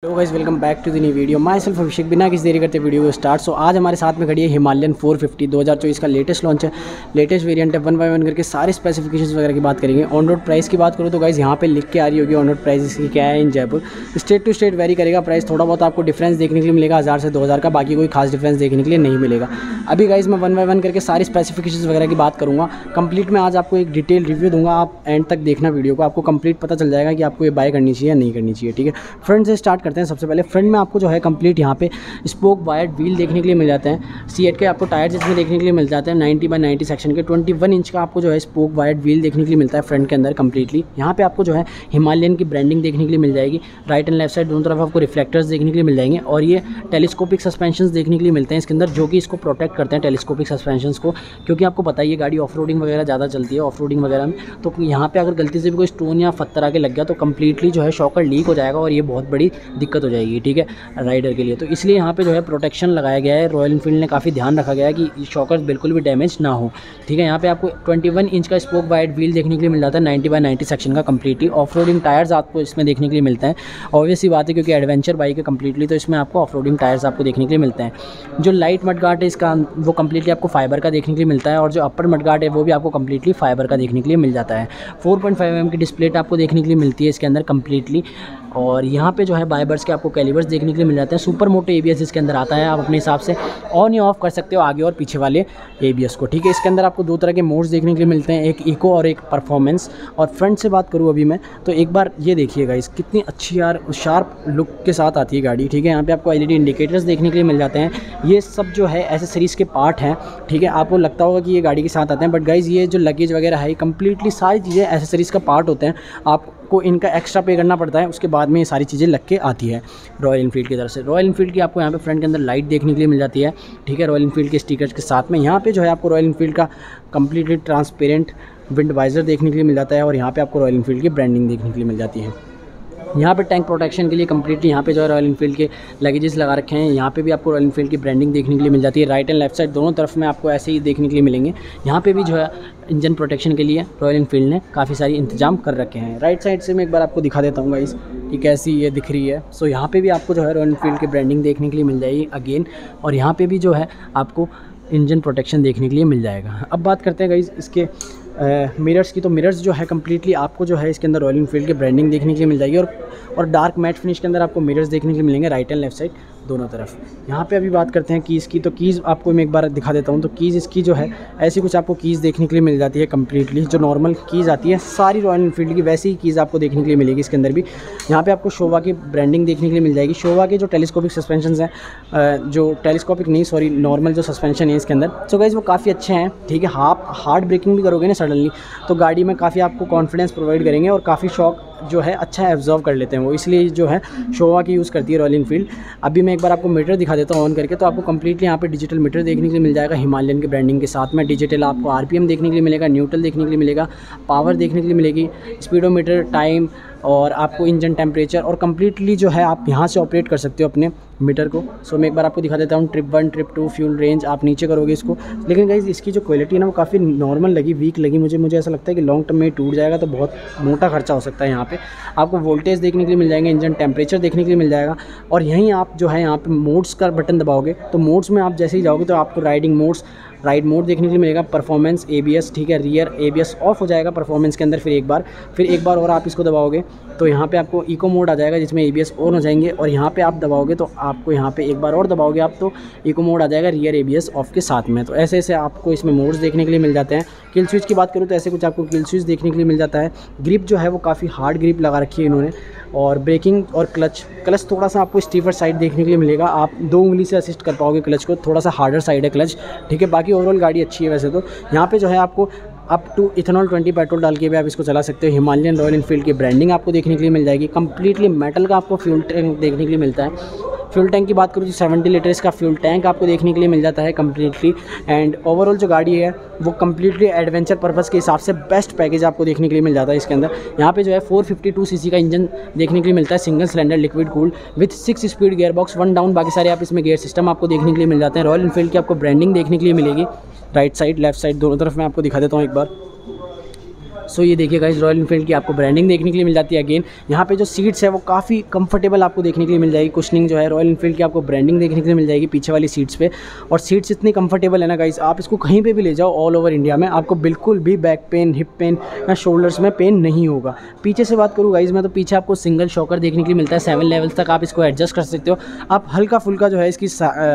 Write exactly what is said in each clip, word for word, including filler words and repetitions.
Hello guys, welcome back to the new video. Myself Abhishek. बिना किसी देरी करते वीडियो को स्टार्ट। सो आज हमारे साथ में खड़ी है हिमालयन फोर फिफ्टी दो हज़ार चौबीस का लेटेस्ट लॉन्च है, लेटेस्ट वेरिएंट है। वन बाय वन करके सारे स्पेसिफिकेशंस वगैरह की बात करेंगे। ऑन रोड प्राइस की बात करूँ तो गाइस यहाँ पे लिख के आ रही होगी ऑन रोड प्राइस इसकी क्या है in Jaipur. State to state vary करेगा प्राइस, थोड़ा बहुत आपको डिफरेंस देखने के लिए मिलेगा हज़ार से दो हज़ार का, बाकी कोई खास डिफरेंस देखने के लिए नहीं मिलेगा। अभी गाइस मैं वन बाय वन करके सारी स्पेसिफिकेशंस वगैरह की बात करूँगा। कंप्लीट में आज आपको एक डिटेल रिव्यू दूंगा, आप एंड तक देखना वीडियो को, आपको कंप्लीट पता चल जाएगा कि आपको ये बाय करनी चाहिए या नहीं करनी चाहिए। ठीक है, फ्रंट से स्टार्ट करते हैं। सबसे पहले फ्रंट में आपको जो है कंप्लीट यहाँ पे स्पोक वायर्ड व्हील देखने के लिए मिल जाते हैं। सी एट के आपको टायर्स इसमें देखने के लिए मिल जाते हैं नाइंटी बाय नाइंटी सेक्शन के। इक्कीस इंच का आपको जो है स्पोक वायर्ड व्हील देखने के लिए मिलता है फ्रंट के अंदर कंप्लीटली। यहाँ पे आपको जो है हिमालयन की ब्रांडिंग देखने के लिए मिल जाएगी। राइट एंड लेफ्ट साइड दोनों तरफ आपको रिफ्लेक्टर्स देखने के लिए मिल जाएंगे और ये टेलीस्कोपिक सस्पेंशन देखने के लिए मिलते हैं इसके अंदर, जो कि इसको प्रोटेक्ट करते हैं टेलीस्कोपिक सस्पेंशन को, क्योंकि आपको पता है ये गाड़ी ऑफ रोडिंग वगैरह ज़्यादा चलती है, ऑफ रोडिंग वगैरह में। तो यहाँ पे अगर गलती से भी कोई स्टोन या पत्थर आके लग गया तो कंप्लीटली जो है शॉकर लीक हो जाएगा और ये बहुत बड़ी दिक्कत हो जाएगी। ठीक है, राइडर के लिए। तो इसलिए यहाँ पे जो है प्रोटेक्शन लगाया गया है। रॉयल एनफील्ड ने काफ़ी ध्यान रखा गया है कि शॉकर बिल्कुल भी डैमेज ना हो। ठीक है, यहाँ पे आपको इक्कीस इंच का स्पोक वाइड व्हील देखने के लिए मिल जाता है नाइंटी बाय नाइंटी सेक्शन का कंप्लीटली। ऑफ रोडिंग टायर्स आपको इसमें देखने के लिए मिलते हैं। ऑब्वियस सी बात है क्योंकि एडवेंचर बाइक है कंप्लीटली, तो इसमें आपको ऑफ रोडिंग टायर्स आपको देखने के लिए मिलते हैं। जो लाइट मडगार्ड है इसका वो कंप्लीटली आपको फाइबर का देखने के लिए मिलता है और जो अपर मडगार्ड है वो भी आपको कंप्लीटली फाइबर का देखने के लिए मिल जाता है। फोर पॉइंट फाइव एम की डिस्प्ले आपको देखने के लिए मिलती है इसके अंदर कंप्लीटली। और यहाँ पे जो है बाइबर्स के आपको कैलिबर्स देखने के लिए मिल जाते हैं। सुपर मोटो एबीएस इसके अंदर आता है, आप अपने हिसाब से ऑन या ऑफ कर सकते हो आगे और पीछे वाले एबीएस को। ठीक है, इसके अंदर आपको दो तरह के मोड्स देखने के लिए मिलते हैं, एक इको और एक परफॉर्मेंस। और फ्रंट से बात करूँ अभी मैं तो एक बार ये देखिएगा इस कितनी अच्छी यार शार्प लुक के साथ आती है गाड़ी। ठीक है, यहाँ पे आपको एलईडी इंडिकेटर्स देखने के लिए मिल जाते हैं। ये सब जो है एसेसरीज़ के पार्ट हैं। ठीक है, आपको लगता होगा कि ये गाड़ी के साथ आते हैं, बट गाइज़ ये जो लगेज वगैरह है कंप्लीटली सारी चीज़ें एसेसरीज़ का पार्ट होते हैं। आपको इनका एक्स्ट्रा पे करना पड़ता है, उसके बाद में ये सारी चीज़ें लग के आती है रॉयल एनफील्ड की तरफ से। रॉयल एनफील्ड की आपको यहाँ पे फ्रंट के अंदर लाइट देखने के लिए मिल जाती है। ठीक है, रॉयल एनफील्ड के स्टिकर्स के साथ में यहाँ पे जो है आपको रॉयल एनफील्ड का कंप्लीटली ट्रांसपेरेंट विंड वाइजर देखने के लिए मिल जाता है और यहाँ पे आपको रॉयल एनफील्ड की ब्रांडिंग देखने के लिए मिल जाती है। यहाँ पे टैंक प्रोटेक्शन के लिए कंप्लीटली यहाँ पे जो है रॉयल एनफील्ड के लगेजेस लगा रखे हैं। यहाँ पे भी आपको रॉयल एनफील्ड की ब्रांडिंग देखने के लिए मिल जाती है। राइट एंड लेफ्ट साइड दोनों तरफ में आपको ऐसे ही देखने के लिए मिलेंगे। यहाँ पे भी जो है इंजन प्रोटेक्शन के लिए रॉयल एनफील्ड ने काफ़ी सारी इंतजाम कर रखे हैं। राइट साइड से मैं एक बार आपको दिखा देता हूँ गाइस कि कैसी ये दिख रही है। सो यहाँ पर भी आपको जो है रॉयल एनफील्ड की ब्रांडिंग देखने के लिए मिल जाएगी अगेन, और यहाँ पर भी जो है आपको इंजन प्रोटेक्शन देखने के लिए मिल जाएगा। अब बात करते हैं गाइस इसके मिरर्स की। तो मिरर्स जो है कंप्लीटली आपको जो है इसके अंदर रॉयल एनफील्ड की ब्रांडिंग देखने के लिए मिल जाएगी और और डार्क मैट फिनिश के अंदर आपको मिरर्स देखने के लिए मिलेंगे राइट एंड लेफ्ट साइड दोनों तरफ। यहाँ पे अभी बात करते हैं कीज़ की। तो कीज़ आपको मैं एक बार दिखा देता हूँ। तो कीज़ इसकी जो है ऐसी कुछ आपको कीज़ देखने के लिए मिल जाती है कंप्लीटली, जो नॉर्मल कीज़ आती है सारी रॉयल एनफील्ड की वैसी ही कीज़ आपको देखने के लिए मिलेगी इसके अंदर भी। यहाँ पे आपको शोवा की ब्रांडिंग देखने के लिए मिल जाएगी। शोवा के जो टेलीस्कोपिक सस्पेंशन हैं, जो टेलीस्कोपिक नहीं सॉरी नॉर्मल जो सस्पेंशन है इसके अंदर, सो गाइस वो काफ़ी अच्छे हैं। ठीक है, आप हार्ड ब्रेकिंग भी करोगे ना सडनली तो गाड़ी में काफ़ी आपको कॉन्फिडेंस प्रोवाइड करेंगे और काफ़ी शॉक जो है अच्छा एब्जॉर्व कर लेते हैं वो, इसलिए जो है शोवा की यूज़ करती है रॉयल एनफील्ड। अभी मैं एक बार आपको मीटर दिखा देता हूँ ऑन करके। तो आपको कंप्लीटली यहाँ पे डिजिटल मीटर देखने के लिए मिल जाएगा हिमालयन की ब्रांडिंग के साथ में। डिजिटल आपको आरपीएम देखने के लिए मिलेगा, न्यूट्रल देखने के लिए मिलेगा, पावर देखने के लिए मिलेगी, स्पीडोमीटर, टाइम और आपको इंजन टेम्परेचर, और कंप्लीटली जो है आप यहाँ से ऑपरेट कर सकते हो अपने मीटर को। सो मैं एक बार आपको दिखा देता हूँ trip one, trip two, fuel range आप नीचे करोगे इसको। लेकिन गाइस इसकी जो क्वालिटी है ना वो काफ़ी नॉर्मल लगी, वीक लगी मुझे मुझे ऐसा लगता है कि लॉन्ग टर्म में टूट जाएगा तो बहुत मोटा खर्चा हो सकता है। यहाँ पे आपको वोल्टेज देखने के लिए मिल जाएंगे, इंजन टेम्परेचर देखने के लिए मिल जाएगा। और यहीं आप जो है यहाँ पे मोड्स का बटन दबाओगे तो मोड्स में आप जैसे ही जाओगे तो आपको राइडिंग मोड्स राइड मोड देखने के लिए मिलेगा, परफॉर्मेंस, एबीएस। ठीक है, रियर एबीएस ऑफ हो जाएगा परफॉर्मेंस के अंदर, फिर एक बार फिर एक बार और आप इसको दबाओगे तो यहाँ पे आपको इको मोड आ जाएगा जिसमें एबीएस ऑन हो जाएंगे, और यहाँ पे आप दबाओगे तो आपको यहाँ पे एक बार और दबाओगे आप तो इको मोड आ जाएगा रियर एबीएस ऑफ के साथ में। तो ऐसे ऐसे आपको इसमें मोड्स देखने के लिए मिल जाते हैं। किल स्विच की बात करूँ तो ऐसे कुछ आपको किल स्विच देखने के लिए मिल जाता है। ग्रिप जो है वो काफ़ी हार्ड ग्रिप लगा रखी है इन्होंने, और ब्रेकिंग और क्लच क्लच थोड़ा सा आपको स्टीफर साइड देखने के लिए मिलेगा। आप दो उंगली से असिस्ट कर पाओगे क्लच को, थोड़ा सा हार्डर साइड है क्लच। ठीक है, बाकी ओवरऑल गाड़ी अच्छी है वैसे तो। यहाँ पे जो है आपको up to ethanol twenty petrol डाल के भी आप इसको चला सकते हो। हिमालयन रॉयल एनफील्ड की ब्रांडिंग आपको देखने के लिए मिल जाएगी। कंप्लीटली मेटल का आपको फ्यूल टैंक देखने के लिए मिलता है। फ्यूल टैंक की बात करूँ तो सेवेंटी लीटर्स का फ्यूल टैंक आपको देखने के लिए मिल जाता है कंप्लीटली। एंड ओवरऑल जो गाड़ी है वो कंप्लीटली एडवेंचर पर्पस के हिसाब से बेस्ट पैकेज आपको देखने के लिए मिल जाता है इसके अंदर। यहाँ पे जो है फोर फिफ्टी टू सीसी का इंजन देखने के लिए मिलता है, single cylinder liquid cooled with six speed gear box, one down, बाकी सारे आप इसमें गियर सिस्टम आपको देखने के लिए मिल जाते हैं। रॉयल एनफील्ड की आपको ब्रांडिंग देखने के लिए मिलेगी राइट साइड लेफ्ट साइड दोनों तरफ। मैं आपको दिखा देता हूँ एक बार। सो ये देखिए गाइस, रॉयल एनफील्ड की आपको ब्रांडिंग देखने के लिए मिल जाती है। अगेन यहाँ पे जो सीट्स है वो काफ़ी कंफर्टेबल आपको देखने के लिए मिल जाएगी। कुशनिंग जो है रॉयल एनफील्ड की आपको ब्रांडिंग देखने के लिए मिल जाएगी पीछे वाली सीट्स पे। और सीट्स इतनी कंफर्टेबल है ना गाइस, आप इसको कहीं पे भी ले जाओ ऑल ओवर इंडिया में, आपको बिल्कुल भी बैक पेन, हिप पेन या शोल्डर्स में पेन नहीं होगा। पीछे से बात करूँ गाइस मैं, तो पीछे आपको सिंगल शॉकर देखने के लिए मिलता है। सेवन लेवल्स तक आप इसको एडजस्ट कर सकते हो। आप हल्का फुल्का जो है इसकी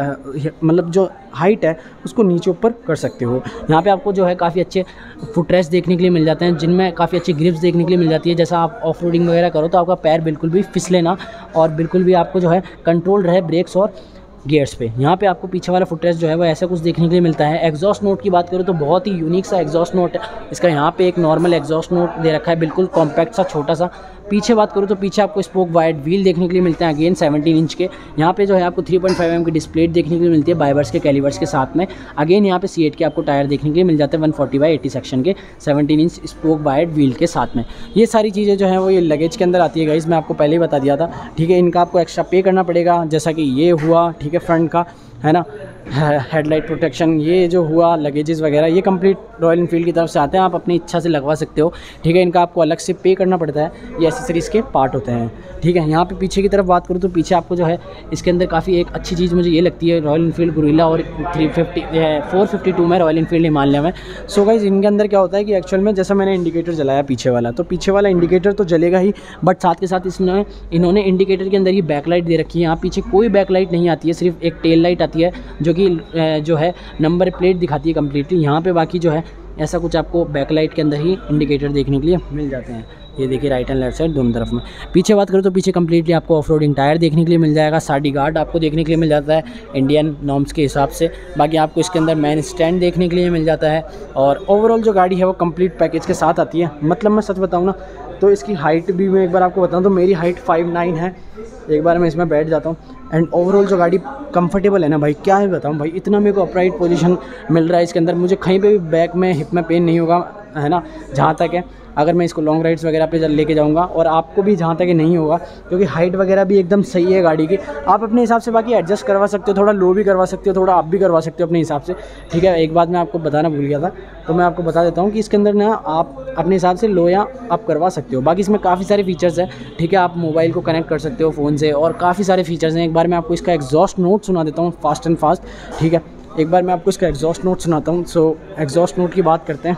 मतलब जो हाइट है उसको नीचे ऊपर कर सकते हो। यहाँ पे आपको जो है काफ़ी अच्छे फुटरेस्ट देखने के लिए मिल जाते हैं, जिनमें काफ़ी अच्छी ग्रिप्स देखने के लिए मिल जाती है। जैसा आप ऑफ रोडिंग वगैरह करो तो आपका पैर बिल्कुल भी फिसले ना और बिल्कुल भी आपको जो है कंट्रोल रहे ब्रेक्स और गियर्स पे। यहाँ पे आपको पीछे वाला फुटरेस्ट जो है वो ऐसा कुछ देखने के लिए मिलता है। एग्जॉस्ट नोट की बात करें तो बहुत ही यूनिक सा एग्जॉस्ट नोट है इसका। यहाँ पे एक नॉर्मल एग्जॉस्ट नोट दे रखा है, बिल्कुल कॉम्पैक्ट सा छोटा सा। पीछे बात करूँ तो पीछे आपको स्पोक वाइड व्हील देखने के लिए मिलते हैं, अगेन सेवनटीन इंच के। यहाँ पे जो है आपको थ्री पॉइंट फाइव एम की डिस्प्ले देखने के लिए मिलती है बाइबर्स के कैलिवर्स के साथ में। अगेन यहाँ पे सी एट के आपको टायर देखने के लिए मिल जाते हैं one forty by eighty section के, seventeen inch spoke wide wheel के साथ में। ये सारी चीज़ें जो हैं वो ये लगेज के अंदर आती है गाइस, मैं आपको पहले ही बता दिया था। ठीक है, इनका आपको एक्स्ट्रा पे करना पड़ेगा, जैसा कि ये हुआ, ठीक है, फ्रंट का है ना, हेडलाइट प्रोटेक्शन, ये जो हुआ लगेजेस वगैरह, ये कंप्लीट रॉयल एनफील्ड की तरफ से आते हैं, आप अपनी इच्छा से लगवा सकते हो। ठीक है, इनका आपको अलग से पे करना पड़ता है, ये एसेसरीज़ के पार्ट होते हैं। ठीक है, यहाँ पे पीछे की तरफ बात करूँ तो पीछे आपको जो है इसके अंदर काफ़ी एक अच्छी चीज़ मुझे ये लगती है, रॉयल एनफील्ड गुरिल्ला और three fifty four fifty two में रॉयल एनफील्ड हिमालय में। सो गाइस इनके अंदर क्या होता है कि एक्चुअल में जैसा मैंने इंडिकेटर जलाया पीछे वाला, तो पीछे वाला इंडिकेटर तो जलेगा ही, बट साथ के साथ इसमें इन्होंने इंडिकेटर के अंदर ही बैकलाइट दे रखी है। यहाँ पीछे कोई बैकलाइट नहीं आती है, सिर्फ एक टेल लाइट आती है जो कि जो है नंबर प्लेट दिखाती है कम्प्लीटली। यहाँ पे बाकी जो है ऐसा कुछ आपको बैकलाइट के अंदर ही इंडिकेटर देखने के लिए मिल जाते हैं। ये देखिए राइट एंड लेफ्ट साइड दोनों तरफ में। पीछे बात करूँ तो पीछे कम्प्लीटली आपको ऑफ रोडिंग टायर देखने के लिए मिल जाएगा। साडी गार्ड आपको देखने के लिए मिल जाता है इंडियन नॉर्म्स के हिसाब से। बाकी आपको इसके अंदर मैन स्टैंड देखने के लिए मिल जाता है। और ओवरऑल जो गाड़ी है वो कंप्लीट पैकेज के साथ आती है। मतलब मैं सच बताऊँ ना तो इसकी हाइट भी मैं एक बार आपको बताऊँ तो मेरी हाइट फाइव नाइन है। एक बार मैं इसमें बैठ जाता हूँ एंड ओवरऑल जो गाड़ी कंफर्टेबल है ना भाई, क्या है बताऊँ भाई, इतना मेरे को अपराइट पोजीशन मिल रहा है इसके अंदर, मुझे कहीं पे भी बैक में हिप में पेन नहीं होगा, है ना। जहाँ तक है अगर मैं इसको लॉन्ग राइड्स वगैरह पे लेके जाऊँगा, और आपको भी जहाँ तक है नहीं होगा, क्योंकि हाइट वगैरह भी एकदम सही है गाड़ी की। आप अपने हिसाब से बाकी एडजस्ट करवा सकते हो, थोड़ा लो भी करवा सकते हो, थोड़ा अप भी करवा सकते हो अपने हिसाब से। ठीक है, एक बात मैं आपको बताना भूल गया था, तो मैं आपको बता देता हूँ कि इसके अंदर ना आप अपने हिसाब से लो या अप करवा सकते हो। बाकी इसमें काफ़ी सारे फीचर्स हैं। ठीक है, आप मोबाइल को कनेक्ट कर सकते हो फ़ोन से, और काफ़ी सारे फीचर्स हैं। एक बार मैं आपको इसका एग्जॉस्ट नोट सुना देता हूँ फास्ट एंड फास्ट। ठीक है, एक बार मैं आपको इसका एग्जॉस्ट नोट सुनाता हूँ। सो एग्जॉस्ट नोट की बात करते हैं।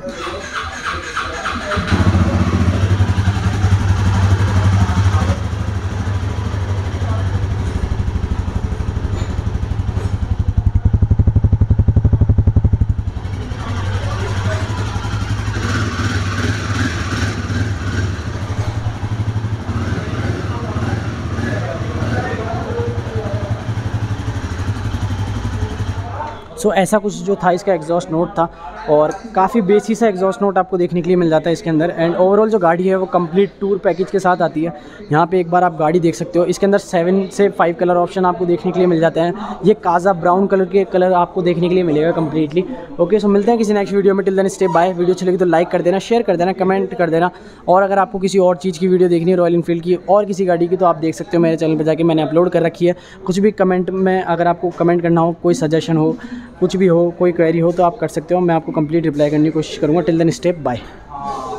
सो so, ऐसा कुछ जो था इसका एग्जॉस्ट नोट था, और काफ़ी बेसी सा एग्जॉस्ट नोट आपको देखने के लिए मिल जाता है इसके अंदर। एंड ओवरऑल जो गाड़ी है वो कंप्लीट टूर पैकेज के साथ आती है। यहाँ पे एक बार आप गाड़ी देख सकते हो, इसके अंदर सेवन से फाइव कलर ऑप्शन आपको देखने के लिए मिल जाते हैं। ये काज़ा ब्राउन कलर के कलर आपको देखने के लिए मिलेगा कम्प्लीटली। ओके, सो मिलते हैं किसी नेक्स्ट वीडियो में। Till then stay bye. Video अच्छी लगी तो लाइक कर देना, शेयर कर देना, कमेंट कर देना। और अगर आपको किसी और चीज़ की वीडियो देखनी है रॉयल एनफील्ड की और किसी गाड़ी की, तो आप देख सकते हो मेरे चैनल पर जाके, मैंने अपलोड कर रखी है। कुछ भी कमेंट में अगर आपको कमेंट करना हो, कोई सजेशन हो, कुछ भी हो, कोई क्वेरी हो, तो आप कर सकते हो। मैं आपको कंप्लीट रिप्लाई करने की कोशिश करूँगा। Till then stay bye.